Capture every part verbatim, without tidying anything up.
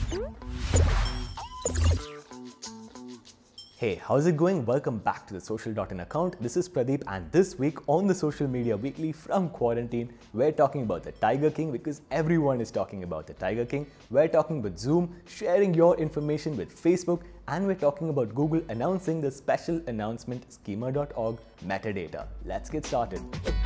Hey, how's it going? Welcome back to the Social dot in account. This is Pradeep, and this week on the Social Media Weekly from quarantine, we're talking about the Tiger King because everyone is talking about the Tiger King. We're talking with Zoom, sharing your information with Facebook, and we're talking about Google announcing the special announcement schema dot org metadata. Let's get started.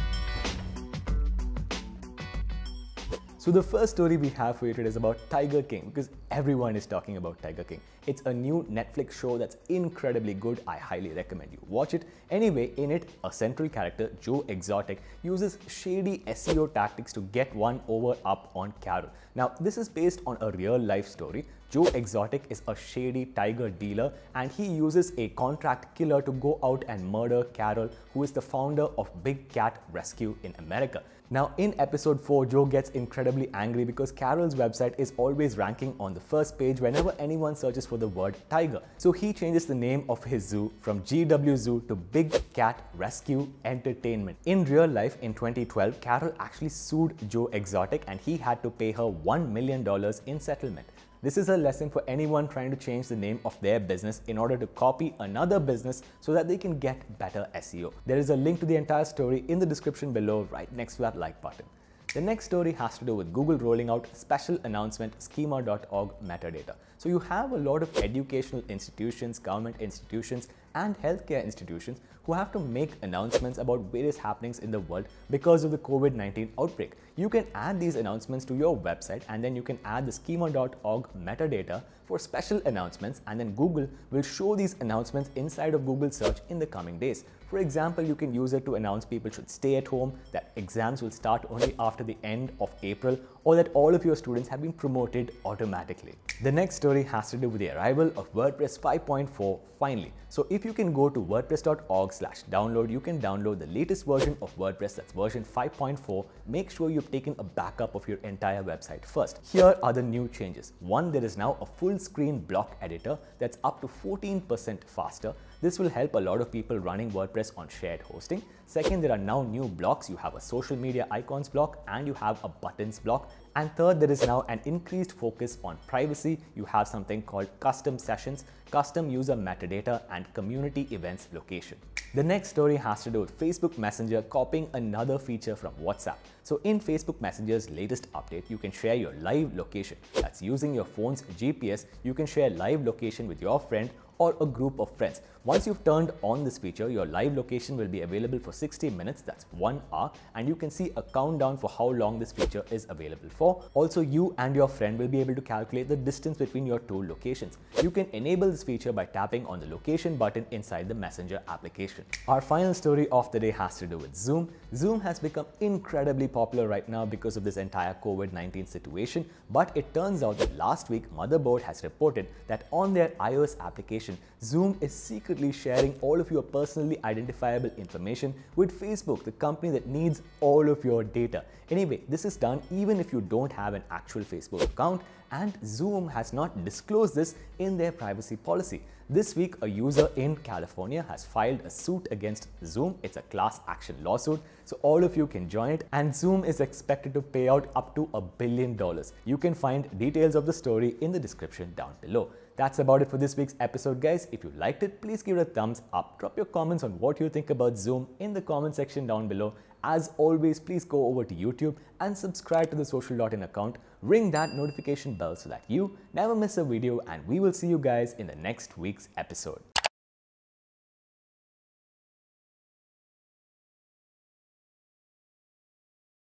So the first story we have for you today is about Tiger King because everyone is talking about Tiger King. It's a new Netflix show that's incredibly good. I highly recommend you watch it. Anyway, in it, a central character, Joe Exotic, uses shady S E O tactics to get one over up on Carol. Now, this is based on a real life story. Joe Exotic is a shady tiger dealer and he uses a contract killer to go out and murder Carol, who is the founder of Big Cat Rescue in America. Now, in episode four, Joe gets incredibly angry because Carol's website is always ranking on the first page whenever anyone searches for the word tiger. So he changes the name of his zoo from G W Zoo to Big Cat Rescue Entertainment. In real life, in twenty twelve, Carol actually sued Joe Exotic and he had to pay her one million dollars in settlement. This is a lesson for anyone trying to change the name of their business in order to copy another business so that they can get better S E O. There is a link to the entire story in the description below right next to that like button. The next story has to do with Google rolling out special announcement schema dot org metadata. So you have a lot of educational institutions, government institutions, and healthcare institutions who have to make announcements about various happenings in the world because of the COVID nineteen outbreak. You can add these announcements to your website and then you can add the schema dot org metadata for special announcements, and then Google will show these announcements inside of Google search in the coming days. For example, you can use it to announce people should stay at home, that exams will start only after the end of April, or that all of your students have been promoted automatically. The next story has to do with the arrival of WordPress five point four finally. So if you can go to wordpress dot org slash download, you can download the latest version of WordPress, that's version five point four. Make sure you've taken a backup of your entire website first. Here are the new changes. One, there is now a full screen block editor that's up to fourteen percent faster. This will help a lot of people running WordPress on shared hosting. Second, there are now new blocks. You have a social media icons block and you have a buttons block. And third, there is now an increased focus on privacy. You have something called custom sessions, custom user metadata, and community events location. The next story has to do with Facebook Messenger copying another feature from WhatsApp. So in Facebook Messenger's latest update, you can share your live location. That's using your phone's G P S. You can share live location with your friend or a group of friends. Once you've turned on this feature, your live location will be available for sixty minutes, that's one hour, and you can see a countdown for how long this feature is available for. Also, you and your friend will be able to calculate the distance between your two locations. You can enable this feature by tapping on the location button inside the Messenger application. Our final story of the day has to do with Zoom. Zoom has become incredibly popular right now because of this entire COVID nineteen situation, but it turns out that last week, Motherboard has reported that on their iOS application, Zoom is secretly sharing all of your personally identifiable information with Facebook, the company that needs all of your data. Anyway, this is done even if you don't have an actual Facebook account, and Zoom has not disclosed this in their privacy policy. This week, a user in California has filed a suit against Zoom. It's a class action lawsuit, so all of you can join it, and Zoom is expected to pay out up to a billion dollars. You can find details of the story in the description down below. That's about it for this week's episode, guys. If you liked it, please give it a thumbs up. Drop your comments on what you think about Zoom in the comment section down below. As always, please go over to YouTube and subscribe to the Social dot in account. Ring that notification bell so that you never miss a video, and we will see you guys in the next week's episode.